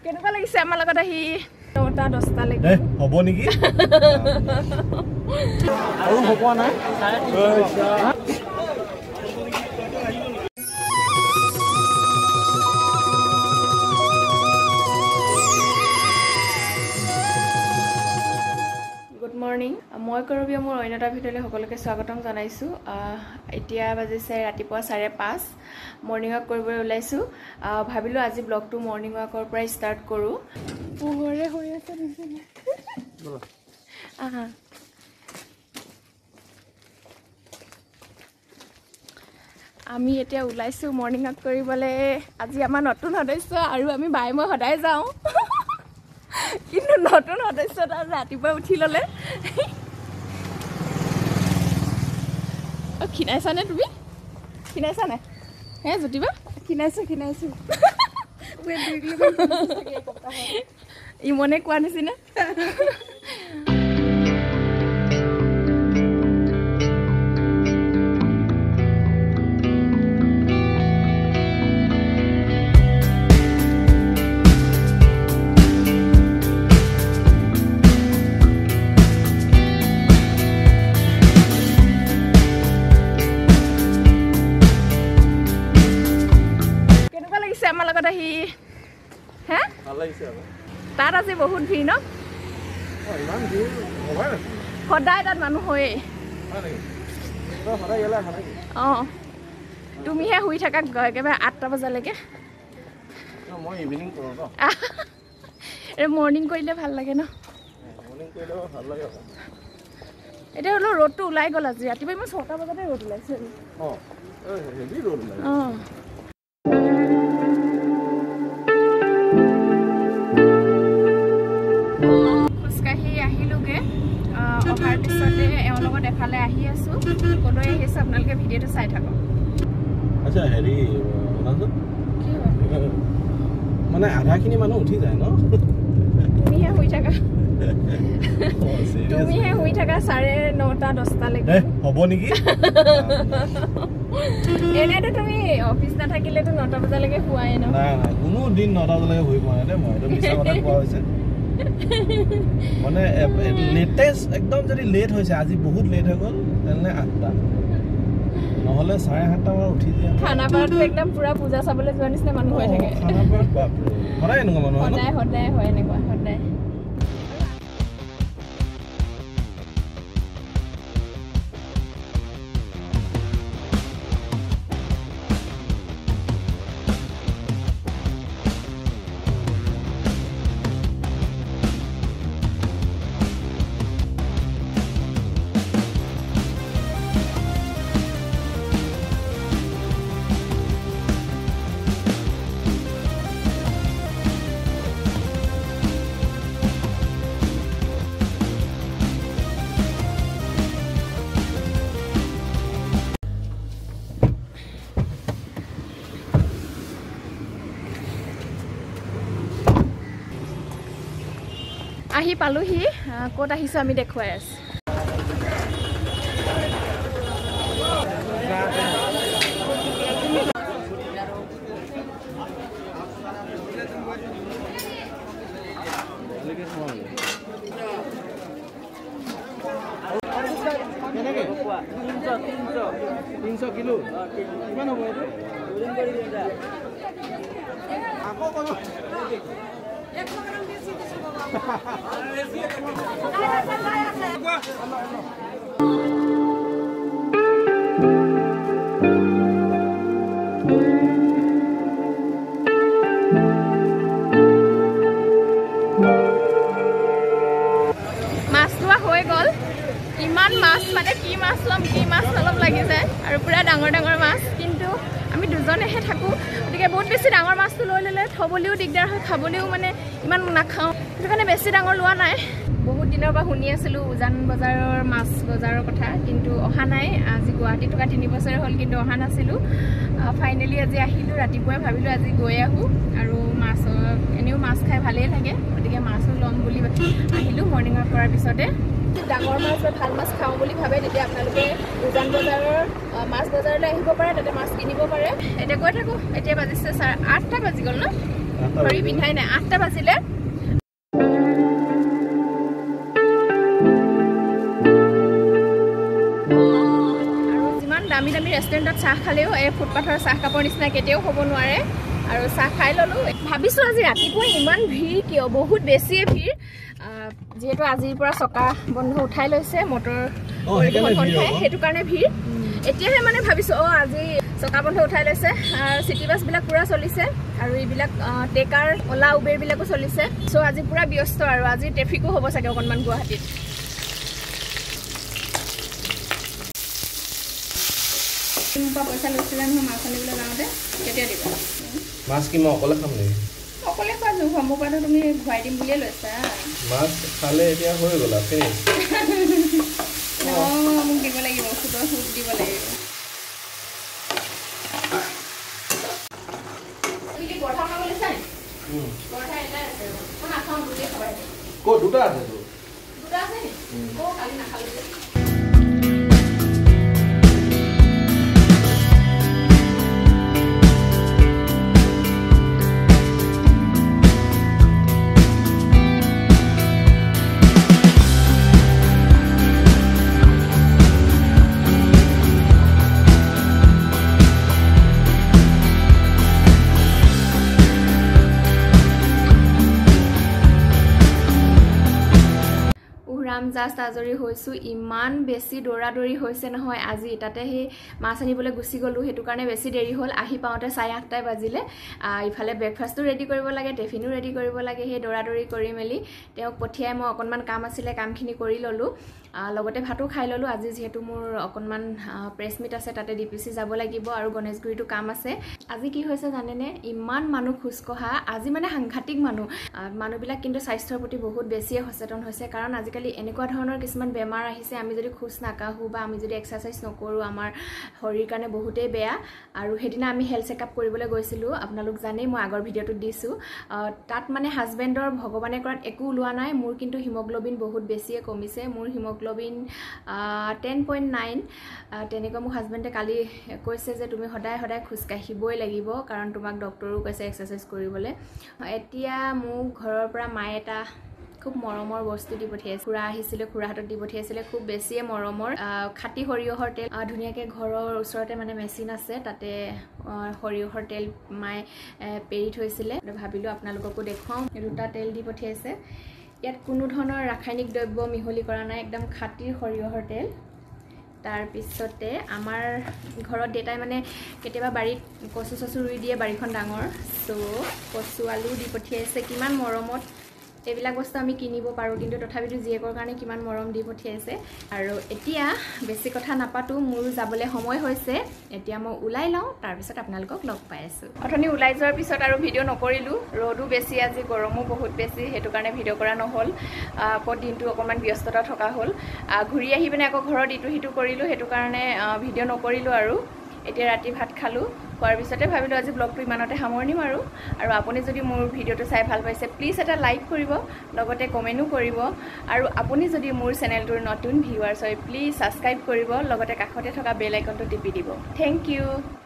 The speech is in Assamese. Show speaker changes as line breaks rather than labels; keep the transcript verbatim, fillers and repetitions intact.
কেনেকুৱা লাগিছে আমাৰ লগত আহি নটা দহটা লৈকে
হ'ব নেকি আৰু হ'ব নাই
গুড মৰ্নিং মই কৰবীয় মোৰ অন্য এটা ভিডিঅ'লৈ সকলোকে স্বাগতম জনাইছোঁ এতিয়া বাজিছে ৰাতিপুৱা চাৰে পাঁচ মৰ্ণিং ৱাক কৰিবলৈ ওলাইছোঁ ভাবিলোঁ আজি ব্লগটো মৰ্ণিং ৱাকৰ পৰাই ষ্টাৰ্ট কৰোঁ পোহৰে হৈ আছে আহা আমি এতিয়া ওলাইছোঁ মৰ্ণিং ৱাক কৰিবলৈ আজি আমাৰ নতুন সদস্য আৰু আমি বাই মই সদায় যাওঁ কিন্তু নতুন সদস্য তাৰ ৰাতিপুৱা উঠি ল'লে খিনাইছানে তুমি খিনাইছানে হে জ্যোতিবা খিনাইছোঁ খিনাইছোঁ ইমনে কোৱা নিচিনা আমাৰ লগত আহি হে তাত আজি বহুত ভিৰ ন সদায় তাত মানুহ হয়ে অঁ তুমিহে শুই থাকা একেবাৰে আঠটা বজালৈকে মৰ্ণিং কৰিলে ভাল লাগে ন এতিয়া হ'লেও ৰ'দটো ওলাই গ'ল আজি ৰাতিপুৱা ইমান ছটা বজাতে ৰ'দ ওলাইছে অঁ অহাৰ পিছতে এওঁৰ লগত এফালে আহি আছোঁ ক'লৈ আহিছোঁ আপোনালোকে ভিডিঅ'টো চাই থাকক
আচ্ছা হেৰি মানে আধাখিনি মানুহ উঠি যায় ন
তুমিহে শুই থাকা তুমিহে শুই থাকা চাৰে নটা দহটালৈকে
হ'ব নেকি
এনেইতো তুমি অফিচ নাথাকিলেতো নটা বজালৈকে শুৱাই ন
কোনো দিন নটা বজালৈকে শুই পোৱা নাই মই মিছা কথা কোৱা হৈছে মানে লেটেষ্ট একদম যদি লেট হৈছে আজি বহুত লেট হৈ গ'ল তেনে আঠটা নহ'লে চাৰে সাতটা মানত উঠি যায়
খানাপাৰাটো একদম পুৰা পূজা চাবলৈ যোৱা নিচিনা মানুহ হৈ থাকে
খানাপাৰাত বাপৰে সদায় এনেকুৱা মানুহ
সদায় সদায় হয় এনেকুৱা সদায় আহি পালোহি ক'ত আহিছোঁ আমি দেখুৱাই আছোঁ
তিনিশ কিলো কিমান হ'ব আকৌ কলো
মাছটোৱা হৈ গ'ল ইমান মাছ মানে কি মাছ ল'ম কি মাছ নল'ম লাগি যায় আৰু পুৰা ডাঙৰ ডাঙৰ মাছ কিন্তু আমি দুজনেহে থাকোঁ গতিকে বহুত বেছি ডাঙৰ মাছটো লৈ ল'লে থ'বলৈও দিগদাৰ হয় খাবলৈও মানে ইমান নাখাওঁ সেইটো কাৰণে বেছি ডাঙৰ লোৱা নাই বহুত দিনৰ পৰা শুনি আছিলোঁ উজান বজাৰৰ মাছ বজাৰৰ কথা কিন্তু অহা নাই আজি গুৱাহাটীত থকা তিনি বছৰে হ'ল কিন্তু অহা নাছিলোঁ ফাইনেলি আজি আহিলোঁ ৰাতিপুৱাই ভাবিলোঁ আজি গৈ আহোঁ আৰু মাছ এনেও মাছ খাই ভালেই লাগে গতিকে মাছো ল'ম বুলি আহিলোঁ মৰ্ণিং ৱাক কৰাৰ পিছতে ডাঙৰ মাছ বা ভাল মাছ খাওঁ বুলি ভাবে তেতিয়া আপোনালোকে উজান বজাৰৰ মাছ বজাৰলৈ আহিব পাৰে তাতে মাছ কিনিব পাৰে এতিয়া গৈ থাকোঁ এতিয়া বাজিছে চাৰে আঠটা বাজি গ'ল ন ঘড়ী পিন্ধাই নাই আঠটা বাজিলে দামী দামী ৰেষ্টুৰেণ্টত চাহ খালেও এই ফুটপাথৰ চাহ কাপৰ নিচিনা কেতিয়াও হ'ব নোৱাৰে আৰু চাহ খাই ল'লোঁ ভাবিছোঁ আজি ৰাতিপুৱা ইমান ভিৰ কিয় বহুত বেছিয়ে ভিৰ যিহেতু আজিৰ পৰা চকা বন্ধ উঠাই লৈছে মটৰ সেইটো কাৰণে ভিৰ এতিয়াহে মানে ভাবিছোঁ অঁ আজি চকা বন্ধ উঠাই লৈছে আৰু চিটি বাছবিলাক পূৰা চলিছে আৰু এইবিলাক টেকাৰ অলা উবেৰবিলাকো চলিছে চ' আজি পূৰা ব্যস্ত আৰু আজি ট্ৰেফিকো হ'ব চাগে অকণমান গুৱাহাটীত পইচা লৈছিলে নহয় মাছ আনিবলৈ যাওঁতে কেতিয়া দিব
মাছ কি মই অকলে খাম নেকি
অকলে খোৱা জোখম পৰাটো তুমি ঘূৰাই দিম বুলিয়ে লৈছা
মাছ খালে এতিয়া হৈ গ'ল ফিনিছ
অঁ মোক দিব লাগিব সুতৰ সুত দিব লাগিব তুমি কি পৰঠা খাবলৈ চাই পৰঠা এটা আছে মই নাখাওঁ দুটাই খাবাই
ক'ত দুটা আছে তো
দুটা আছে নি অঁ কালি নাখালোঁ জাষ্ট আজৰি হৈছোঁ ইমান বেছি দৌৰা দৌৰি হৈছে নহয় আজি তাতে সেই মাছ আনিবলৈ গুচি গ'লোঁ সেইটো কাৰণে বেছি দেৰি হ'ল আহি পাওঁতে চাৰে আঠটাই বাজিলে ইফালে ব্ৰেকফাষ্টো ৰেডি কৰিব লাগে টিফিনো ৰেডি কৰিব লাগে সেই দৌৰা দৌৰি কৰি মেলি তেওঁক পঠিয়াই মই অকণমান কাম আছিলে কামখিনি কৰি ল'লোঁ লগতে ভাতো খাই ল'লোঁ আজি যিহেতু মোৰ অকণমান প্ৰেছ মিট আছে তাতে ডি পি চি যাব লাগিব আৰু গণেশগুৰিটো কাম আছে আজি কি হৈছে জানেনে ইমান মানুহ খোজকঢ়া আজি মানে সাংঘাতিক মানুহ মানুহবিলাক কিন্তু স্বাস্থ্যৰ প্ৰতি বহুত বেছিয়ে সচেতন হৈছে কাৰণ আজিকালি এনেকুৱা ধৰণৰ কিছুমান বেমাৰ আহিছে আমি যদি খোজ নাকাঢ়োঁ বা আমি যদি এক্সাৰচাইজ নকৰোঁ আমাৰ শৰীৰ কাৰণে বহুতেই বেয়া আৰু সেইদিনা আমি হেল্থ চেকআপ কৰিবলৈ গৈছিলোঁ আপোনালোক জানেই মই আগৰ ভিডিঅ'টোত দিছোঁ তাত মানে হাজবেণ্ডৰ ভগৱানে কৰাত একো ওলোৱা নাই মোৰ কিন্তু হিমগ্ল'বিন বহুত বেছিয়ে কমিছে মোৰ হিমগ্ল'বিন টেন পইণ্ট নাইন তেনেকৈ মোক হাজবেণ্ডে কালি কৈছে যে তুমি সদায় সদায় খোজকাঢ়িবই লাগিব কাৰণ তোমাক ডক্টৰো কৈছে এক্সাৰচাইজ কৰিবলৈ এতিয়া মোক ঘৰৰ পৰা মায়ে এটা খুব মৰমৰ বস্তু দি পঠিয়াইছে খুৰা আহিছিলে খুৰা হাতত দি পঠিয়াইছিলে খুব বেছিয়ে মৰমৰ খাটি সৰিয়হৰ তেল ধুনীয়াকৈ ঘৰৰ ওচৰতে মানে মেচিন আছে তাতে সৰিয়হৰ তেল মায়ে পেৰি থৈছিলে ভাবিলোঁ আপোনালোককো দেখুৱাওঁ দুটা তেল দি পঠিয়াইছে ইয়াত কোনো ধৰণৰ ৰাসায়নিক দ্ৰব্য মিহলি কৰা নাই একদম খাটি সৰিয়হৰ তেল তাৰপিছতে আমাৰ ঘৰত দেউতাই মানে কেতিয়াবা বাৰীত কচু চচু ৰুই দিয়ে বাৰীখন ডাঙৰ চ' কচু আলু দি পঠিয়াইছে কিমান মৰমত এইবিলাক বস্তু আমি কিনিব পাৰোঁ কিন্তু তথাপিতো জীয়েকৰ কাৰণে কিমান মৰম দি পঠিয়াইছে আৰু এতিয়া বেছি কথা নাপাতোঁ মোৰ যাবলৈ সময় হৈছে এতিয়া মই ওলাই লওঁ তাৰপিছত আপোনালোকক লগ পাই আছোঁ অথনি ওলাই যোৱাৰ পিছত আৰু ভিডিঅ' নকৰিলোঁ ৰ'দো বেছি আজি গৰমো বহুত বেছি সেইটো কাৰণে ভিডিঅ' কৰা নহ'ল আকৌ দিনটো অকণমান ব্যস্ততা থকা হ'ল ঘূৰি আহি পিনে আকৌ ঘৰত ইটো সিটো কৰিলোঁ সেইটো কাৰণে ভিডিঅ' নকৰিলোঁ আৰু এতিয়া ৰাতি ভাত খালোঁ খোৱাৰ পিছতে ভাবিলোঁ আজি ব্লগটো ইমানতে সামৰণি মাৰোঁ আৰু আপুনি যদি মোৰ ভিডিঅ'টো চাই ভাল পাইছে প্লিজ এটা লাইক কৰিব লগতে কমেণ্টো কৰিব আৰু আপুনি যদি মোৰ চেনেলটোৰ নতুন ভিউৱাৰ্ছ হয় প্লিজ ছাবস্ক্ৰাইব কৰিব লগতে কাষতে থকা বেল আইকনটো টিপি দিব থেংক ইউ